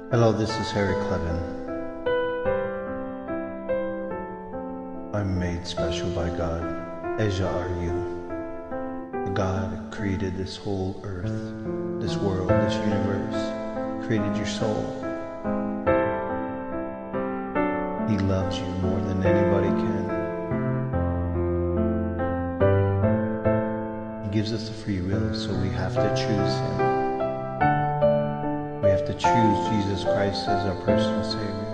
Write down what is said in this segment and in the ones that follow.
Hello, this is Harry Clevin. I'm made special by God, as are you. God created this whole earth, this world, this universe, created your soul. He loves you more than anybody can. He gives us a free will, so we have to choose Him. We have to choose Jesus Christ as our personal Savior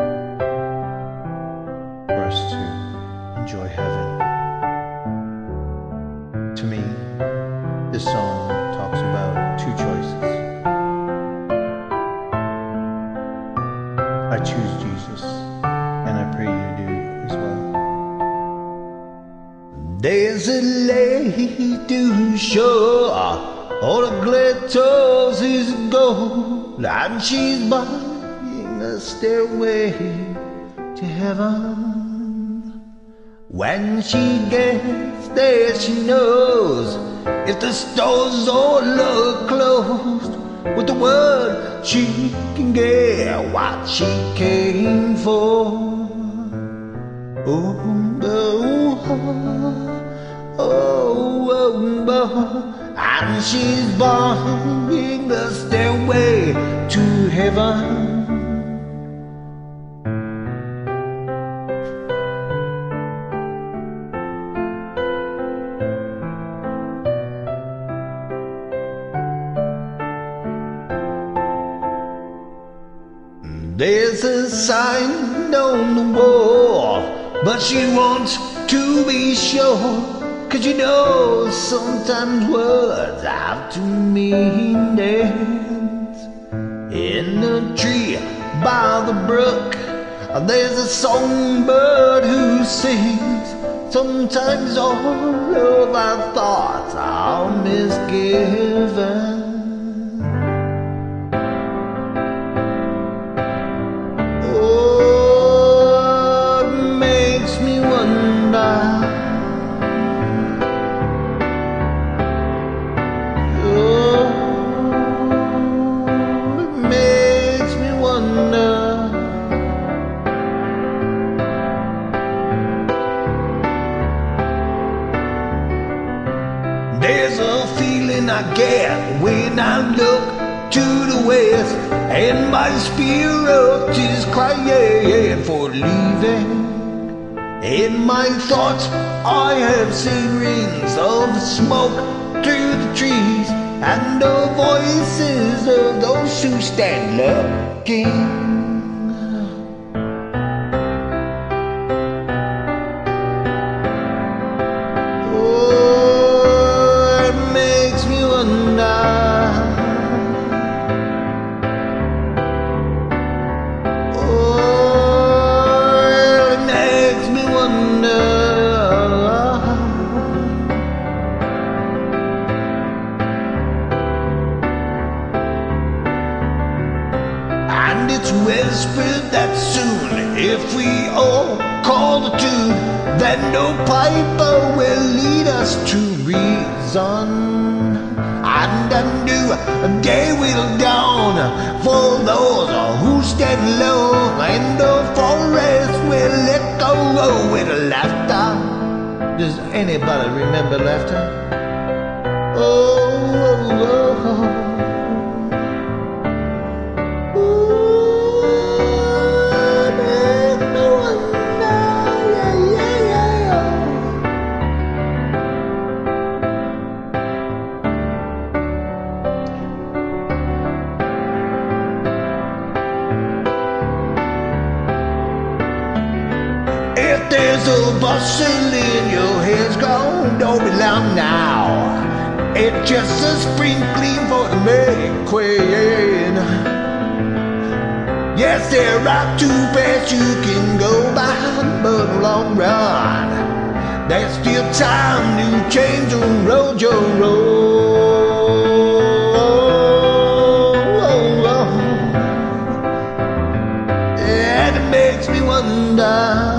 for us to enjoy heaven. To me, this song talks about two choices. I choose Jesus, and I pray you do as well. There's a lady to shore, all the glitters is gold, and she's buying a stairway to heaven. When she gets there, she knows if the stores all are closed, with the word she can get what she came for. Oh, oh, oh, oh, oh. And she's buying the stairway to heaven. There's a sign on the wall, but she wants to be sure, 'cause you know sometimes words have two meanings. In a tree by the brook, there's a songbird who sings. Sometimes all of our thoughts are misgiven. There's a feeling I get when I look to the west, and my spirit is crying for leaving. In my thoughts I have seen rings of smoke through the trees, and the voices of those who stand looking. And it's whispered that soon, if we all call the tune, then no piper will lead us to reason. And a new day will dawn for those who stand low, and the forest will echo with laughter. Does anybody remember laughter? Oh, oh, oh. If there's a bustle in your head's gone, don't be long now. It's just a sprinkling for the May Queen. Yes, there are two paths you can go by, but long run, there's still time to change the road you're on. And it makes me wonder.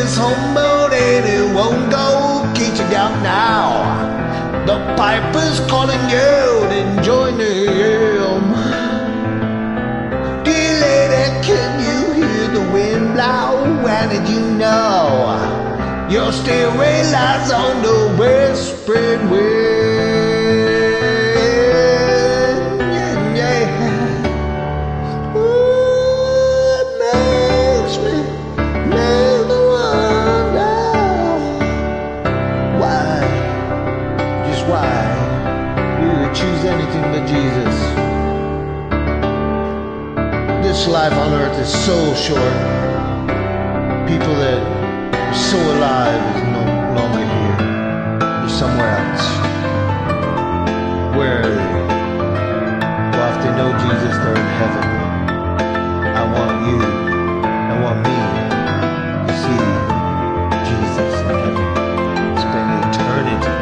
his homeboat and it won't go get you down now. The piper's calling you to join him. Dear lady, can you hear the wind blow? And did you know your stairway lies on the whispering wind? Choose anything but Jesus. This life on earth is so short. People that are so alive is no longer here. They're somewhere else. Where are they? Well, if they know Jesus, they're in heaven. I want you, I want me to see Jesus in heaven. Spend eternity there.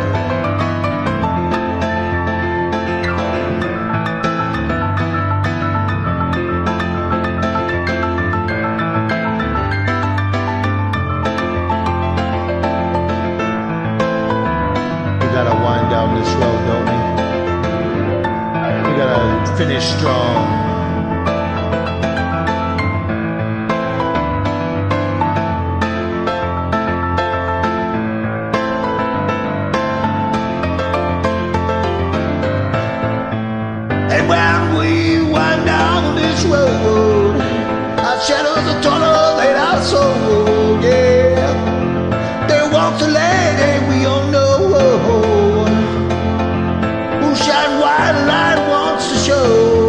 We gotta wind down this road, don't we? We gotta finish strong. And when we wind down this road, our shadows are taller than our soul, yeah. There walks a lady we all know, who shine white light wants to show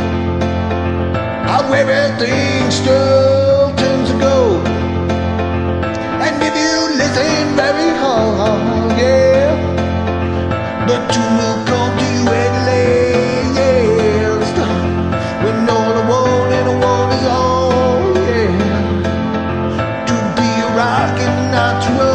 how everything still turns to gold. And if you listen very hard, yeah, the two will come to you at last, when all the one and the one is all, yeah, to be a rock and not to roll.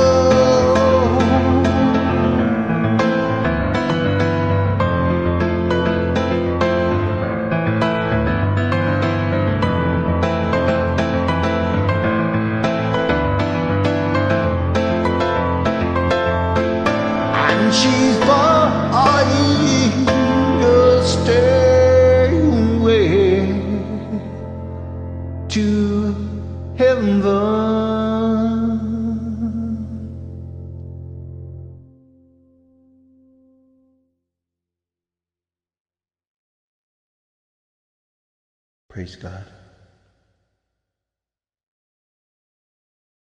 And she's buying a stairway to heaven. Praise God.